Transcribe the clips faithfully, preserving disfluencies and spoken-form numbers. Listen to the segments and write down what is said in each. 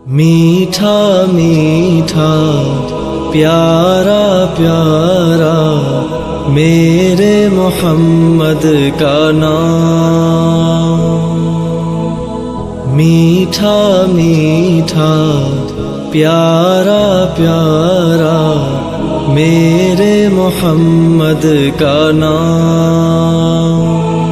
میٹھا میٹھا پیارا پیارا میرے محمد کا نام، میٹھا میٹھا پیارا پیارا میرے محمد کا نام۔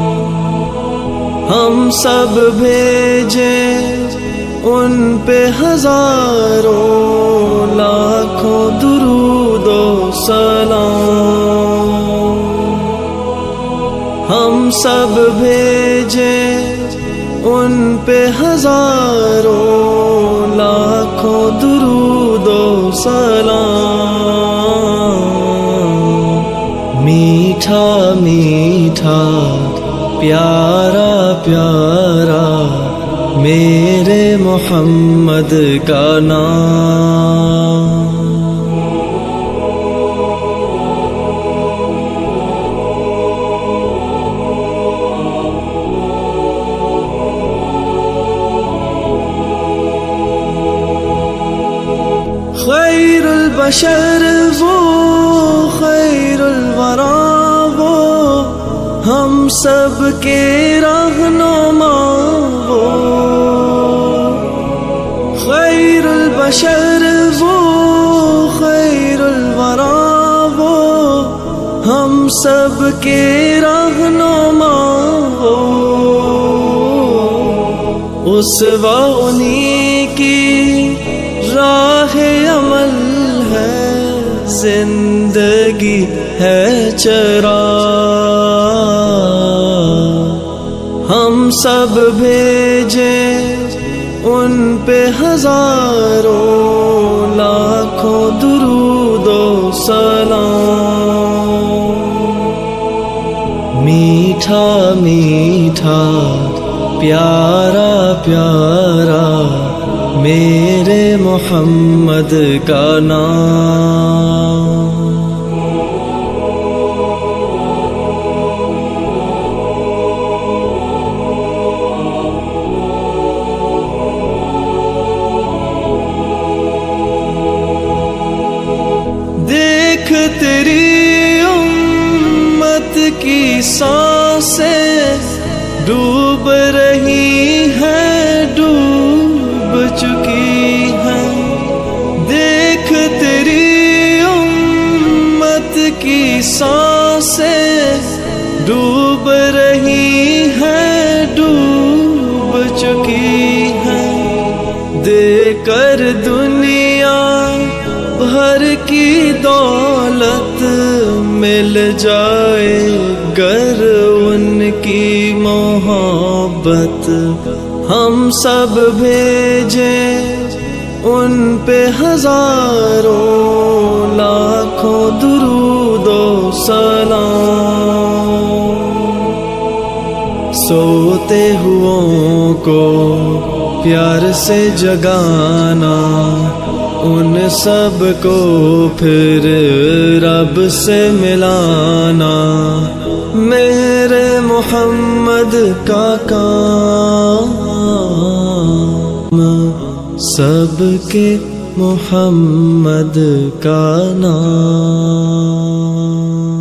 ہم سب بھیجے ان پہ ہزاروں لاکھوں درود و سلام، ہم سب بھیجے ان پہ ہزاروں لاکھوں درود و سلام۔ میٹھا میٹھا پیارا پیارا میرے محمد کا نام۔ خیر البشر وہ خیر الورا وہ ہم سب کے رہنما وہ، خیر البشر وہ خیر الورا وہ ہم سب کے رہنما وہ، اسوہ انہی کی راہ عمل ہے، زندگی ہے چراغ۔ ہم سب بھیجے ان پہ ہزاروں لاکھوں درود و سلام۔ میٹھا میٹھا پیارا پیارا میرے محمد کا نام۔ دیکھ تیری امت کی سانسیں ڈوب رہی ہیں، ڈوب چکی ہیں، دیکھ تیری امت کی سانسیں ڈوب رہی ہیں، ڈوب چکی ہیں، دے کر دنیا بھر کی دولت مل جائے گر ان کی محبت۔ ہم سب بھیجے ان پہ ہزاروں لاکھوں درود و سلام۔ سوتے ہوں کو پیار سے جگانا، ان سب کو پھر رب سے ملانا، میرے محمد کا کام، سب کے محمد کا نام۔